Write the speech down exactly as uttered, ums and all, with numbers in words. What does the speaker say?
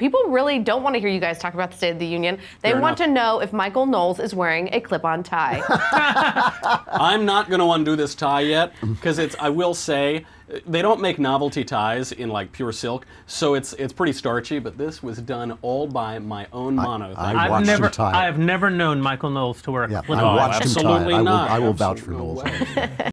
people really don't want to hear you guys talk about the State of the Union. They Fair want enough. to know if Michael Knowles is wearing a clip-on tie. I'm not going to undo this tie yet, because it's, I will say, they don't make novelty ties in like pure silk, so it's it's pretty starchy, but this was done all by my own mono. I, I I've watched never, him tie it. I have never known Michael Knowles to wear a Yeah, clip-on. I watched him tie it. absolutely I will, not. I will Absolutely vouch for no Knowles. way.